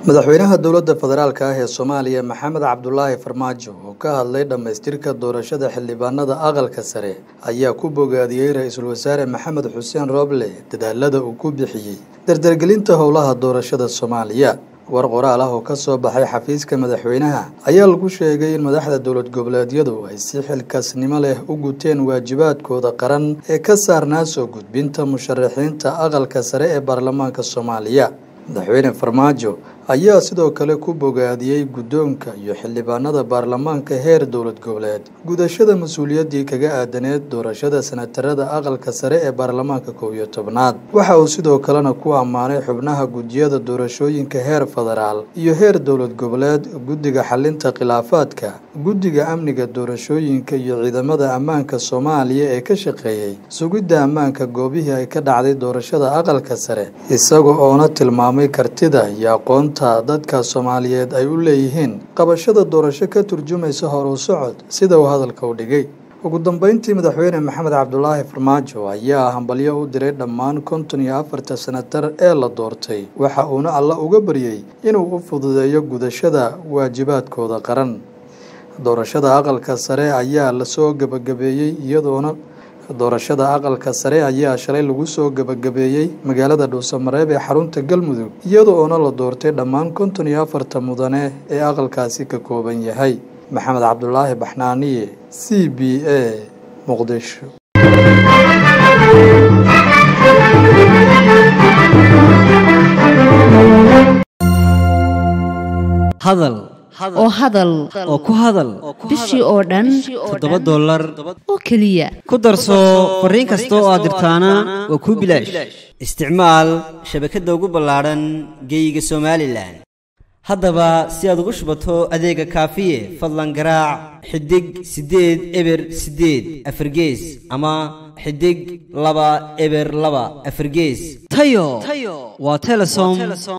madaxweynaha dowladda federaalka ah ee Soomaaliya Maxamed Cabdullaahi Farmaajo oo ka hadlay dhamaystirka doorashada xildhibaanada aqalka sare ayaa ku bogaadiyay ra'iisul wasaare Maxamed Xuseen Roble dadaalada uu ku bixiyay dardargelinta howlaha doorashada Soomaaliya. war qoraal ah oo ka soo baxay xafiiska madaxweynaha ayaa lagu sheegay in madaxda dowlad goboleedyadu ay si xilkasnimo leh u guteen waajibaadkooda qaran ee ka saarnaa soo gudbinta musharaxiinta aqalka sare ee baarlamaanka Soomaaliya. madaxweyne Farmaajo ayaa sidoo kale ku bogaadiyay guddoonka iyo xildhibaanada baarlamaanka heer dowlad goboleed gudashada mas'uuliyadii kaga aadaneed doorashada senatarada aqalka sare ee baarlamaanka 11aad. waxa uu sidoo kalena ku ammaanay xubnaha gudiyada doorashooyinka heer federaal iyo heer dowlad goboleed, guddiga xalinta khilaafaadka, guddiga amniga doorashooyinka iyo ciidamada ammaanka Soomaaliya ee ka shaqeeyay sugidda ammaanka goobihii ay ka dhacday doorashada aqalka sare, isagoo oona tilmaamay kartida iyo aqoonta dadka Soomaaliyeed ay u leeyihiin qabashada doorasho ka turjumaysa hor u socod sida uu hadalka u dhigay. ugu dambeyntii madaxweyne Maxamed Cabdullaahi Farmaajo ayaa hambalyo u diray dhammaan 54 senatar ee la doortay, waxa uuna Alle uga baryay inuu u fududeeyo gudashada waajibaadkooda qaran. doorashada aqalka sare ayaa la soo gabagabeeyay iyadoona doorashada aqalka sare ayaa shalay lagu soo gabagabeeyay magaalada Dhuusamareeb ee xarunta Galmudug, iyadoo la doortay dhammaan 54 mudane ee aqalkaasi ka kooban yahay. Maxamed Cabdullaahi Baxnaaniye, CBA, Muqdisho. hadal oo ku hadal bishii oo dhan $7 oo kaliya ku darso fariin kasta oo aad dirtaana waa ku bilaash. isticmaal shabakadda ugu ballaaran geyga Soomaaliland. haddaba si aad ugu shubato adeega kaafiye fadlan garaac xidig 8 eber 8 afargees ama xidig 2 eber 2 afargees. tayo waa Telesom.